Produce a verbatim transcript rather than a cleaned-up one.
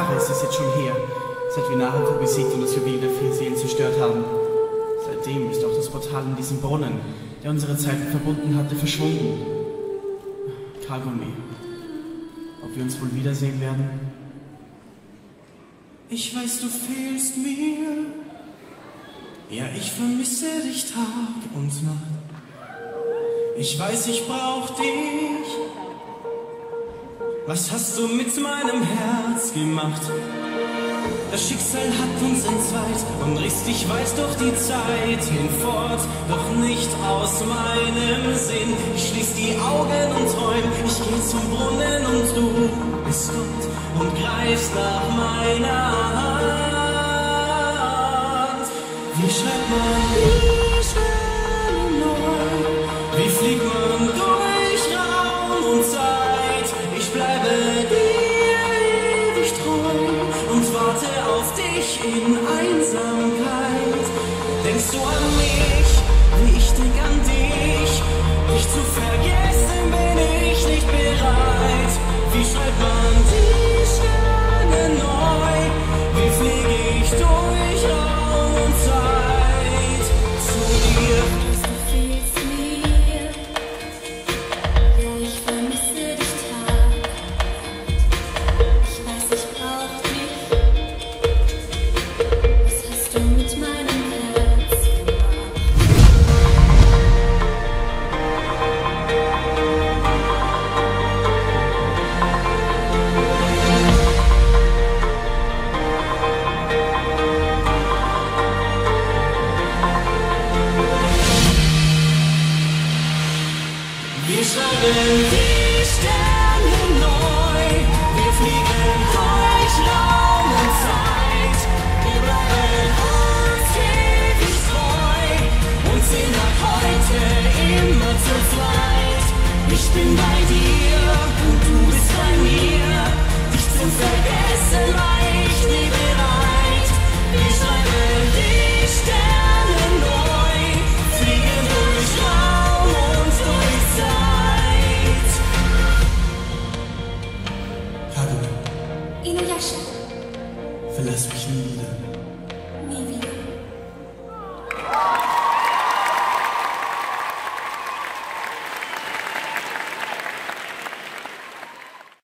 Jahre ist es jetzt schon her, seit wir Naruto besiegt und das Juwel der vier Seelen zerstört haben. Seitdem ist auch das Portal in diesem Brunnen, der unsere Zeiten verbunden hatte, verschwunden. Kagome, ob wir uns wohl wiedersehen werden? Ich weiß, du fehlst mir. Ja, ich vermisse dich Tag und Nacht. Ich weiß, ich brauch dich. Was hast du mit meinem Herz gemacht? Das Schicksal hat uns entzweit und riss dich weit durch die Zeit hinfort, doch nicht aus meinem Sinn. Ich schließ die Augen und träum, ich geh zum Brunnen und du bist dort und greifst nach meiner Hand. Wie schreibt man die Sterne neu? Wie fliegt man durch Raum und Zeit? Ich bleibe dir ewig treu und warte auf dich in Einsamkeit. Denkst du an mich, wie ich denk an dich? Dich zu vergessen bin ich nicht bereit. Wie schreibt man die Sterne neu? Wie fliege ich durch Raum und Zeit zu dir? Du fehlst mir, ja, ich vermisse dich Tag. Ich weiß, ich brauch dich. Was hast du mit meinem Herz gemacht? Wir schreiben die Sterne neu, wir fliegen durch Raum und Zeit. Wir bleiben uns ewig treu und sind ab heute immer zu zweit. Ich bin bei dir und du bist bei mir, dich zu vergessen war ich nie bereit. Wir schreiben die Sterne neu, fliegen durch Raum und durch Zeit. Kagome, Inuyasha. verlass mich nie wieder.